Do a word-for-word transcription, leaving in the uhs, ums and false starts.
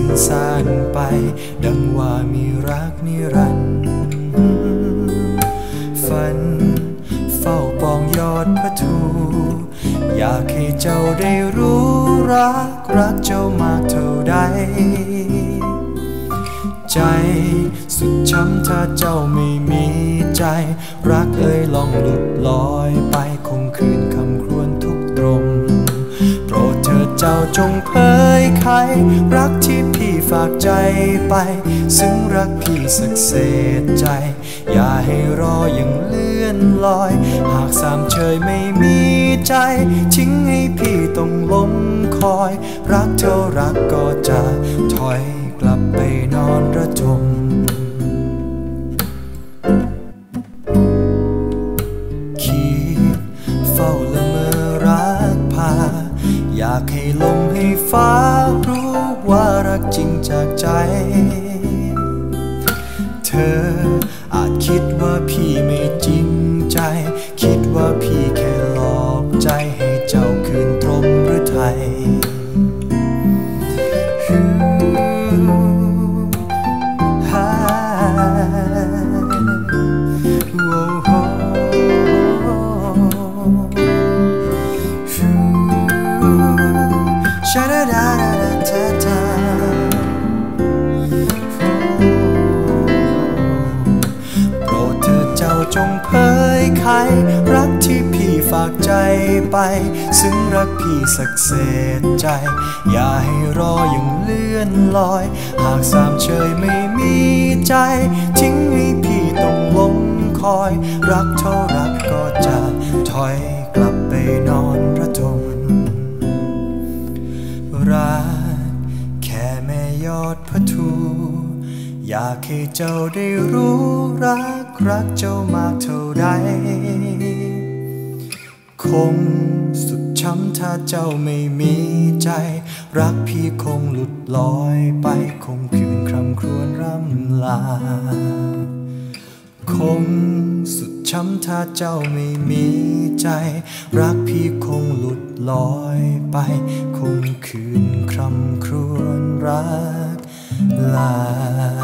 สิ้นสานไปดังว่ามีรักนิรันดร์ฝันเฝ้าปองยอดพระทูอยากให้เจ้าได้รู้รักรักเจ้ามากเท่าใดใจสุดช้ำถ้าเจ้าไม่มีใจรักเอ่ยลองหลุดลอยไปคงคืนคำครวญทุกตรงโปรดเถิดเจ้าจงเผยไขรักที่พี่ฝากใจไปซึ่งรักพี่สักเศษใจอย่าให้รออย่างเลื่อนลอยหากสามเชยไม่มีใจทิ้งให้พี่ต้องล้มคอยรักเท่ารักก็จะถอยกลับไปนอนระทมคิดเฝ้าละเมอรักพาอยากให้ลมให้ฟ้ารู้ว่ารักจริงจากใจเธออาจคิดว่าพี่ไม่จริงใจคิดว่าพี่แค่หลอกใจให้เจ้าคืนตรงหรือไทยจงเผยไขรักที่พี่ฝากใจไปซึ่งรักพี่สักเศษใจอย่าให้รออย่างเลื่อนลอยหากสามเชยไม่มีใจทิ้งให้พี่ต้องล้มคอยรักเท่ารักก็จะถอยกลับไปนอนระทมรักแค่แม่ยอดพระทูอยากให้เจ้าได้รู้รักรักเจ้ามากเท่าใดคงสุดช้ำถ้าเจ้าไม่มีใจรักพี่คงหลุดลอยไปคงคืนคร่ำครวญร่ำลาคงสุดช้ำถ้าเจ้าไม่มีใจรักพี่คงหลุดลอยไปคงคืนคร่ำครวญรักลา